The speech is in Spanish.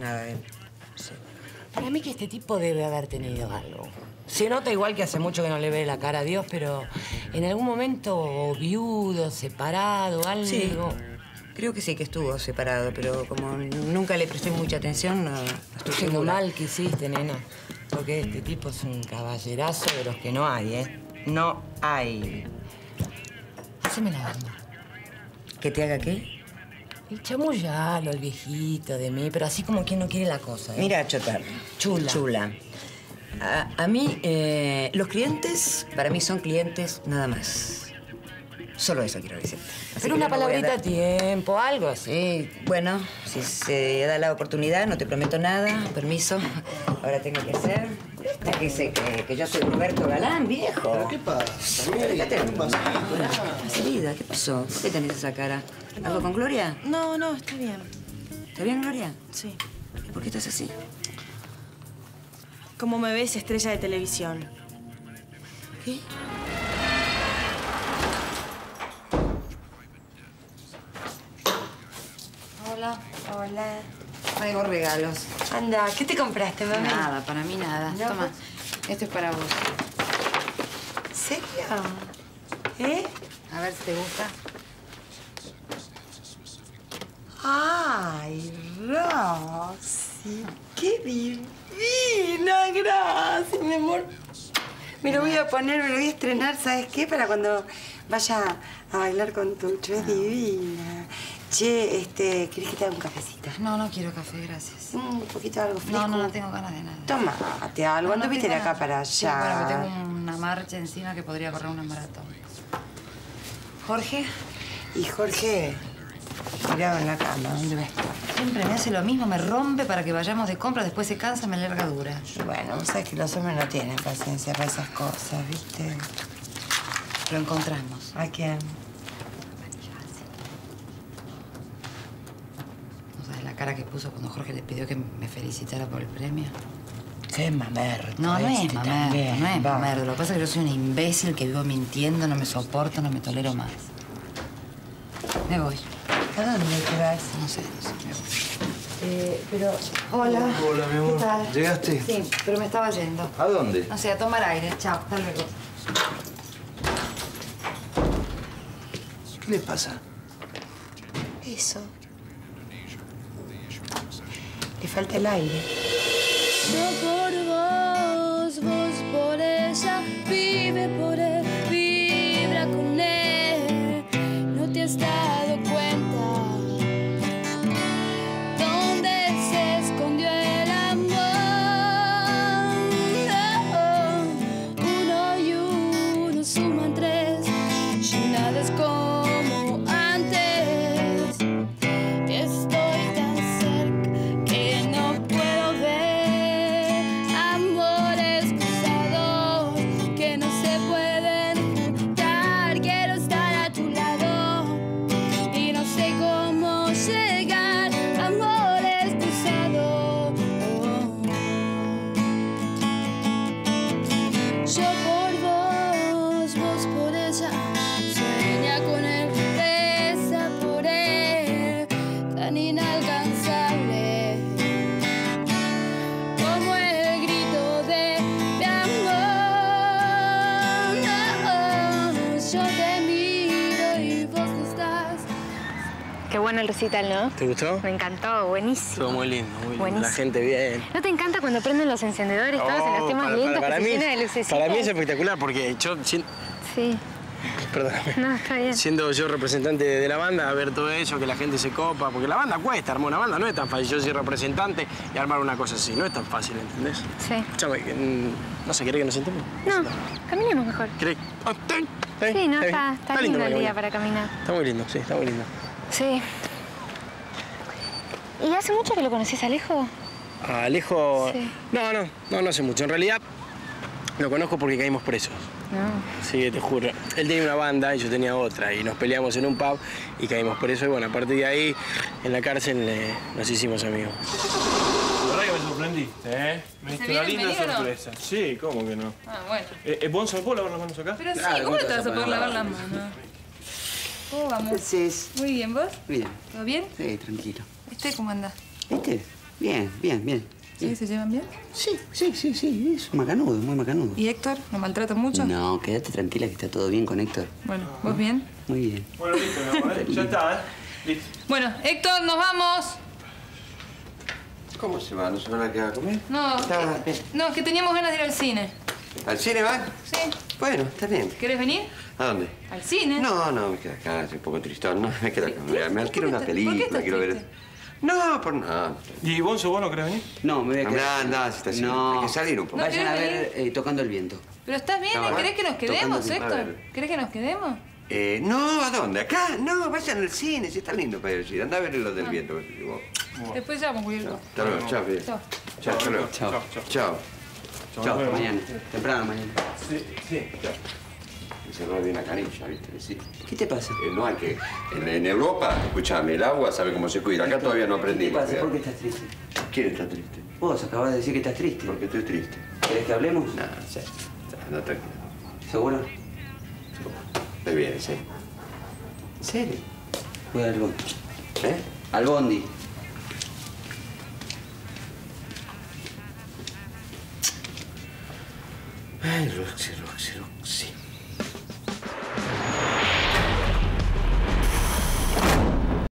nada de él. Sí. Para mí que este tipo debe haber tenido algo. Se nota igual que hace mucho que no le ve la cara a Dios, pero en algún momento viudo, separado, algo. Sí, creo que sí que estuvo separado, pero como nunca le presté mucha atención, no estoy Haciendo segura. mal que hiciste, nena. Porque este tipo es un caballerazo de los que no hay, ¿eh? No hay. Haceme la dama. ¿Que te haga qué? El chamullalo, el viejito de mí, pero así como quien no quiere la cosa, ¿eh? Mira, Chota. Chula. Chula. A mí, los clientes, para mí son clientes nada más. Solo eso quiero decir. Así Pero que una no me voy a palabrita a dar- tiempo, algo así. Bueno, si se da la oportunidad, no te prometo nada. Permiso. Ahora tengo que hacer. ¿Viste que sé que yo soy Roberto Galán, viejo? ¿Pero qué pasa? Fíjate. Facilidad, ¿qué pasó? ¿Por qué tenés esa cara? ¿Algo con Gloria? No, no, está bien. ¿Está bien, Gloria? Sí. ¿Y por qué estás así? Como me ves, estrella de televisión. ¿Qué? Hola. Hola. Traigo regalos. Anda, ¿qué te compraste, mami? Nada, para mí nada. No, Toma, esto es para vos. ¿Serio? ¿Eh? A ver si te gusta. Ay, Rosy, qué divina, gracias, mi amor. Me lo voy a poner, me lo voy a estrenar, ¿sabes qué? Para cuando vaya a bailar con Tucho, es divina. Che, ¿querés que te haga un cafecito? No, no quiero café, gracias. Un poquito de algo fresco. No tengo ganas de nada. Tomate algo, No anduviste de tengo acá ganas. para allá. Sí, bueno, que tengo una marcha encima que podría correr una maratón. ¿Jorge? Y Jorge, tirado en la cama, ¿dónde ves? Siempre me hace lo mismo, me rompe para que vayamos de compras, después se cansa, me larga dura. Bueno, vos sabés que los hombres no tienen paciencia para esas cosas, ¿viste? Lo encontramos. ¿A quién? ¿No sabes la cara que puso cuando Jorge le pidió que me felicitara por el premio? Qué mamerto. No, no es mamerto, también. no es Va. mamerto. Lo que pasa es que yo soy una imbécil que vivo mintiendo, no me soporto, no me tolero más. Me voy. ¿A dónde te vas? No sé, me voy. Pero... Hola. Hola, mi amor. ¿Qué tal? ¿Llegaste? Sí, pero me estaba yendo. ¿A dónde? No sé, a tomar aire. Chao, hasta luego. ¿Qué le pasa? Eso. Le falta el aire. Yo por vos, vos por ella, vive por él, vibra con él. No te has dado cuenta dónde se escondió el amor. Uno y uno suman tres, ya nada es como antes. Estoy tan cerca que no puedo ver amores cruzados que no se pueden juntar. Quiero estar a tu lado y no sé cómo llegar. Amores cruzados. Yo por vos, vos por ella. Sueña con él, reza por él, tan inalcanzable como el grito de mi amor. Yo te miro y vos no estás. Qué bueno el recital, ¿no? ¿Te gustó? Me encantó, buenísimo. Estuvo muy lindo, muy lindo. Buenísimo. La gente bien. ¿No te encanta cuando prenden los encendedores todos en los temas lentos para que se mí, llena de lucecitas? para mí es espectacular porque yo, Sí, perdóname, no, está bien. siendo yo representante de la banda, a ver todo eso, que la gente se copa, porque la banda cuesta, armar una banda no es tan fácil. Yo soy representante y armar una cosa así, no es tan fácil, ¿entendés? Sí. Escuchame, no sé, ¿querés que nos sentemos? No, caminemos mejor. ¿Querés? Ah, está bien, está bien, Sí, no, bien. está lindo el día para caminar. Está muy lindo, sí, está muy lindo. Sí. ¿Y hace mucho que lo conoces, Alejo? A Alejo... Sí. No hace mucho. En realidad, lo conozco porque caímos presos. No. Sí, te juro. Él tenía una banda y yo tenía otra. Y nos peleamos en un pub y caímos presos. Y bueno, a partir de ahí, en la cárcel nos hicimos amigos. La verdad que me sorprendiste, ¿eh? Me diste una linda sorpresa. Sí, ¿cómo que no? Ah, bueno. ¿Vos me puedo lavar las manos acá? Pero sí, ¿cómo no te vas a poder lavar las manos? ¿Cómo vamos? Sí. Muy bien, ¿vos? Bien. ¿Todo bien? Sí, tranquilo. ¿Cómo anda? ¿Viste? Bien, bien, bien. ¿Sí? ¿Se llevan bien? Sí, es macanudo, muy macanudo. ¿Y Héctor? ¿Lo maltratan mucho? No, quédate tranquila que está todo bien con Héctor. Bueno, ¿vos bien? Muy bien. Bueno, listo, mi amor, ¿eh? Ya está, ¿eh? Listo. Bueno, Héctor, nos vamos. ¿Cómo se va? ¿No se van a quedar a comer? No, no, es que teníamos ganas de ir al cine. ¿Al cine van? Sí. Bueno, está bien. ¿Querés venir? ¿A dónde? ¿Al cine? No, me quedo acá, soy un poco tristón. No, me quedo acá. Me alquilo una ¿Por qué película, estás quiero ver. triste? No, por nada. ¿Y Bonzo, vos no querés venir? No, me voy a quedar. Anda, si está haciendo. No. Hay que salir un poco. No, Vayan a ¿querés ver Tocando el Viento. Pero estás bien, No, ¿querés que nos quedemos, tocando- a Héctor? ver. ¿Querés que nos quedemos? No, ¿a dónde? ¿Acá? No, vayan al cine, si está lindo para ir al cine. Andá a ver lo del viento. Después llamo, Guillermo. Hasta luego, chao, Fidel. Chao. Chao, hasta luego. Chao. Chao. Chao, hasta mañana. Temprano mañana. Sí. Se va bien la canilla, ¿viste? Sí. ¿Qué te pasa? No hay que... En Europa, escúchame, el agua sabe cómo se cuida. Acá todavía no aprendí. ¿Qué te pasa? ¿Por qué estás triste? ¿Quién está triste? Vos acabas de decir que estás triste. Porque estoy triste. ¿Querés que hablemos? No, sí. No, tranquilo. ¿Seguro? Estoy bien, sí. ¿En serio? Voy al bondi. ¿Eh? Al bondi. Ay, Roxy.